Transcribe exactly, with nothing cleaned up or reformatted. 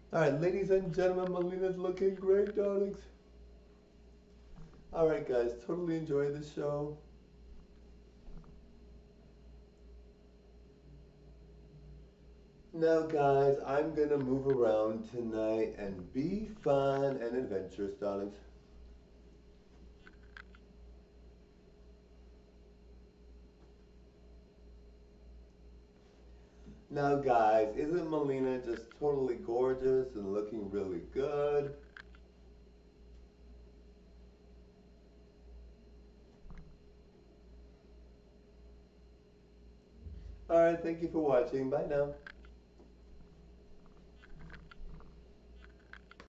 Alright, ladies and gentlemen, Melina's looking great, darlings. Alright, guys, totally enjoy the show. Now, guys, I'm gonna move around tonight and be fun and adventurous, darlings. Now, guys, isn't Melina just totally gorgeous and looking really good? Alright, thank you for watching. Bye now.